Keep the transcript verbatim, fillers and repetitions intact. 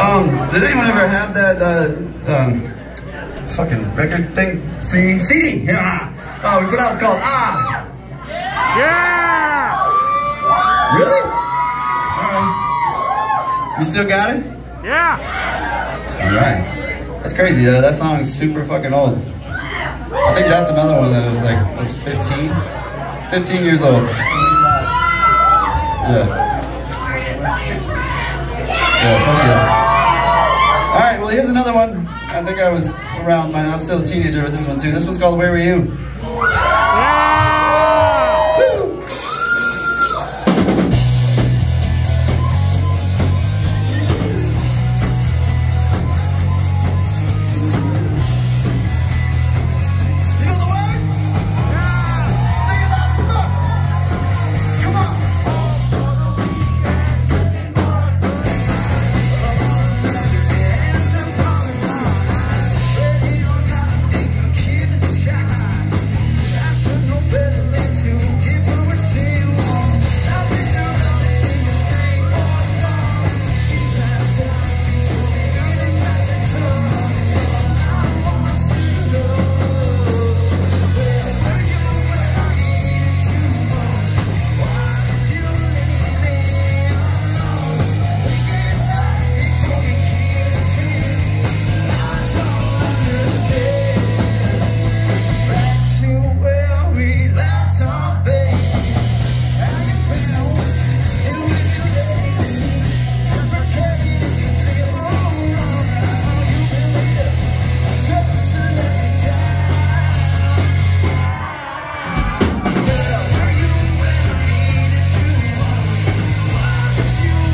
Um, did anyone ever have that, uh, um, fucking record thing? C D? Yeah. Oh, we put out, it's called Ah. Yeah! Really? Uh, you still got it? Yeah! Alright. That's crazy, uh, that song is super fucking old. I think that's another one that was like, was fifteen? fifteen years old. Yeah. Yeah, fuck yeah. Alright, well here's another one. I think I was around, my, I was still a teenager with this one too. This one's called Where Were You? You